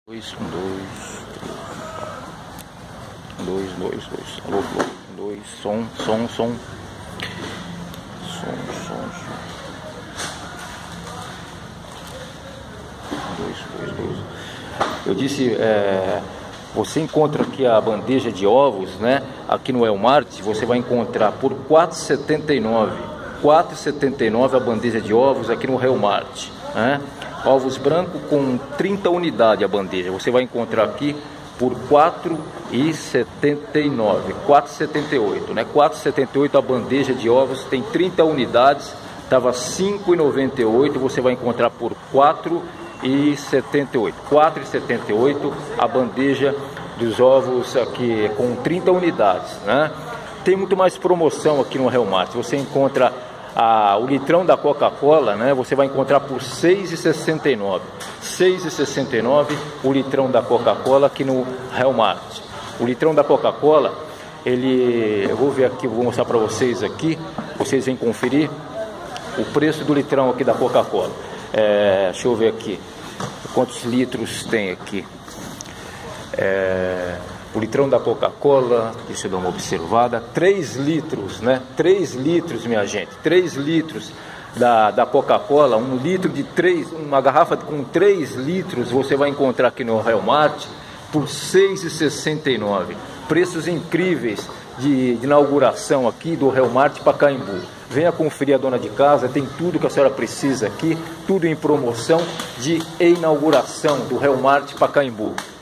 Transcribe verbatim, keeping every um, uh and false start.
Dois, um, dois, um, dois, dois, dois, alô, alô, um, dois, som, som, som, som, som, som, um, dois, dois, dois. Eu disse, é, você encontra aqui a bandeja de ovos, né? Aqui no Walmart, você vai encontrar por quatro reais e setenta e nove centavos, quatro reais e setenta e nove centavos a bandeja de ovos aqui no Walmart, né? Ovos brancos com trinta unidades a bandeja. Você vai encontrar aqui por quatro reais e setenta e nove centavos, quatro reais e setenta e oito centavos, né? quatro reais e setenta e oito centavos a bandeja de ovos, tem trinta unidades, estava cinco reais e noventa e oito centavos, você vai encontrar por quatro reais e setenta e oito centavos. quatro reais e setenta e oito centavos a bandeja dos ovos aqui com trinta unidades, né? Tem muito mais promoção aqui no Walmart. Você encontra Ah, o litrão da Coca-Cola, né? Você vai encontrar por seis reais e sessenta e nove centavos. seis reais e sessenta e nove centavos o litrão da Coca-Cola aqui no Walmart. O litrão da Coca-Cola, ele, eu vou ver aqui, vou mostrar para vocês aqui, vocês vêm conferir o preço do litrão aqui da Coca-Cola. É, deixa eu ver aqui quantos litros tem aqui. É, o litrão da Coca-Cola, deixa eu dar uma observada, três litros, né? três litros, minha gente, três litros da, da Coca-Cola, um litro de três, uma garrafa com três litros, você vai encontrar aqui no Walmart por seis reais e sessenta e nove centavos. Preços incríveis de, de inauguração aqui do Walmart Pacaembu. Venha conferir a dona de casa, tem tudo que a senhora precisa aqui, tudo em promoção de inauguração do Walmart Pacaembu.